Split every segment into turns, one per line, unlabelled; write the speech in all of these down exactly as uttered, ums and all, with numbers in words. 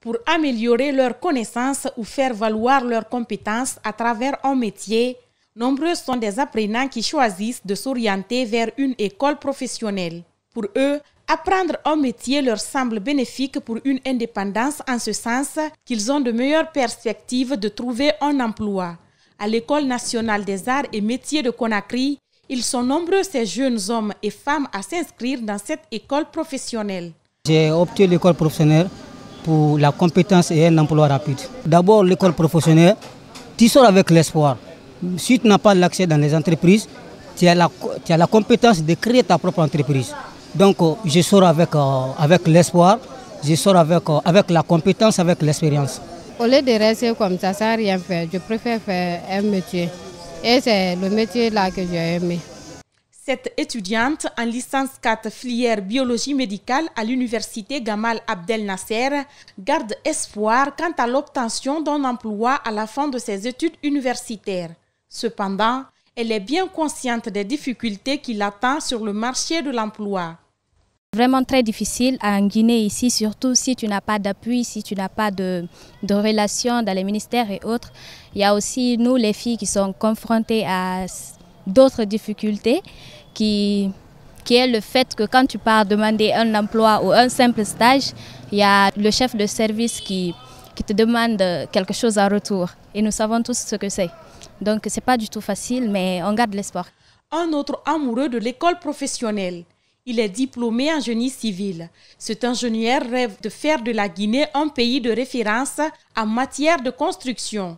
pour améliorer leurs connaissances ou faire valoir leurs compétences à travers un métier. Nombreux sont des apprenants qui choisissent de s'orienter vers une école professionnelle. Pour eux, apprendre un métier leur semble bénéfique pour une indépendance en ce sens qu'ils ont de meilleures perspectives de trouver un emploi. À l'École nationale des arts et métiers de Conakry, ils sont nombreux ces jeunes hommes et femmes à s'inscrire dans cette école professionnelle.
J'ai opté l'école professionnelle pour la compétence et un emploi rapide. D'abord, l'école professionnelle, tu sors avec l'espoir. Si tu n'as pas l'accès dans les entreprises, tu as, la, tu as la compétence de créer ta propre entreprise. Donc, je sors avec, euh, avec l'espoir, je sors avec, euh, avec la compétence, avec l'expérience.
Au lieu de rester comme ça sans rien faire, je préfère faire un métier. Et c'est le métier là que j'ai aimé.
Cette étudiante en licence quatre filière biologie médicale à l'université Gamal Abdel Nasser garde espoir quant à l'obtention d'un emploi à la fin de ses études universitaires. Cependant, elle est bien consciente des difficultés qui l'attendent sur le marché de l'emploi.
Vraiment très difficile en Guinée ici, surtout si tu n'as pas d'appui, si tu n'as pas de, de relations dans les ministères et autres. Il y a aussi nous les filles qui sont confrontées à d'autres difficultés, qui, qui est le fait que quand tu pars demander un emploi ou un simple stage, il y a le chef de service qui, qui te demande quelque chose en retour. Et nous savons tous ce que c'est. Donc ce n'est pas du tout facile, mais on garde l'espoir.
Un autre amoureux de l'école professionnelle. Il est diplômé en génie civil. Cet ingénieur rêve de faire de la Guinée un pays de référence en matière de construction.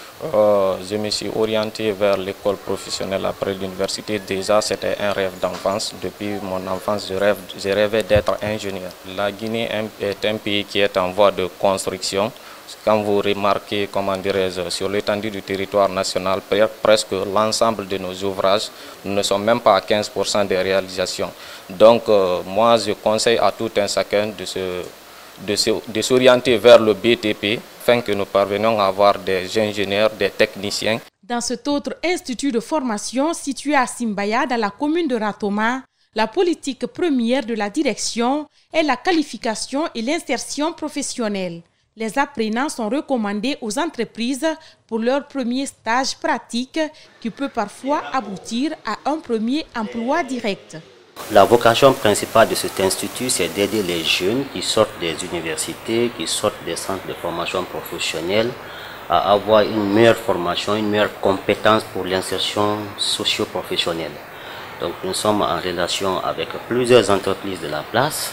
Euh, je me suis orienté vers l'école professionnelle après l'université. Déjà, c'était un rêve d'enfance. Depuis mon enfance, je, rêve, je rêvais d'être ingénieur. La Guinée est un pays qui est en voie de construction. Quand vous remarquez, comment dirais-je, sur l'étendue du territoire national, presque l'ensemble de nos ouvrages ne sont même pas à quinze pour cent des réalisations. Donc, euh, moi, je conseille à tout un chacun de se, de se, de s'orienter vers le B T P, afin que nous parvenions à avoir des ingénieurs, des techniciens.
Dans cet autre institut de formation situé à Simbaya, dans la commune de Ratoma, la politique première de la direction est la qualification et l'insertion professionnelle. Les apprenants sont recommandés aux entreprises pour leur premier stage pratique qui peut parfois aboutir à un premier emploi direct.
La vocation principale de cet institut, c'est d'aider les jeunes qui sortent des universités, qui sortent des centres de formation professionnelle à avoir une meilleure formation, une meilleure compétence pour l'insertion socio-professionnelle. Donc nous sommes en relation avec plusieurs entreprises de la place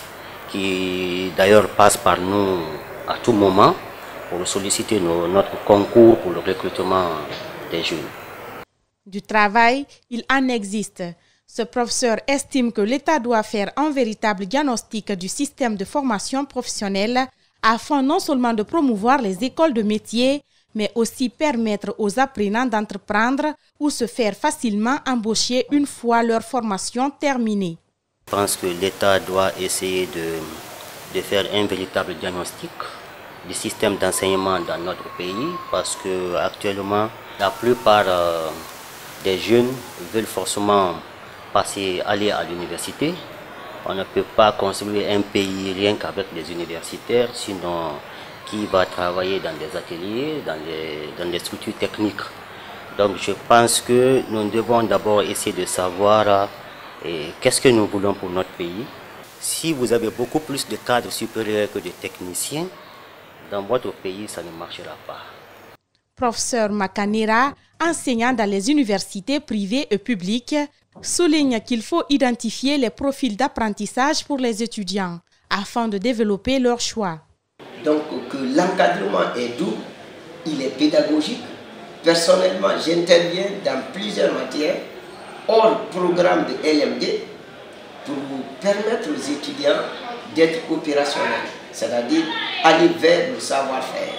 qui d'ailleurs passent par nous à tout moment pour solliciter nos, notre concours pour le recrutement des jeunes.
Du travail, il en existe. Ce professeur estime que l'État doit faire un véritable diagnostic du système de formation professionnelle afin non seulement de promouvoir les écoles de métiers, mais aussi permettre aux apprenants d'entreprendre ou se faire facilement embaucher une fois leur formation terminée.
Je pense que l'État doit essayer de, de faire un véritable diagnostic du système d'enseignement dans notre pays parce que actuellement la plupart euh, des jeunes veulent forcément passer, aller à l'université. On ne peut pas construire un pays rien qu'avec des universitaires, sinon qui va travailler dans des ateliers, dans les, dans les structures techniques. Donc je pense que nous devons d'abord essayer de savoir euh, qu'est-ce que nous voulons pour notre pays. Si vous avez beaucoup plus de cadres supérieurs que de techniciens, dans votre pays, ça ne marchera pas.
Professeur Makanera, enseignant dans les universités privées et publiques, souligne qu'il faut identifier les profils d'apprentissage pour les étudiants afin de développer leur choix.
Donc que l'encadrement est doux, il est pédagogique. Personnellement, j'interviens dans plusieurs matières hors programme de L M D pour permettre aux étudiants d'être opérationnels, c'est-à-dire aller vers le savoir-faire.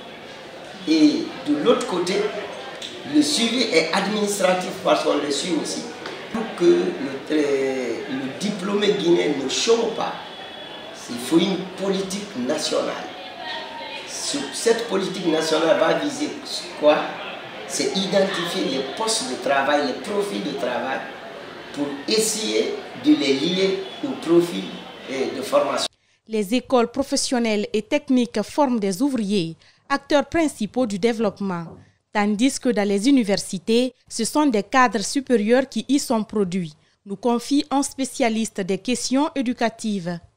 Et de l'autre côté, le suivi est administratif parce qu'on le suit aussi. Pour que le, le diplômé guinéen ne chôme pas, il faut une politique nationale. Cette politique nationale va viser quoi? C'est identifier les postes de travail, les profils de travail pour essayer de les lier au profil de formation.
Les écoles professionnelles et techniques forment des ouvriers, acteurs principaux du développement, tandis que dans les universités, ce sont des cadres supérieurs qui y sont produits, nous confie un spécialiste des questions éducatives.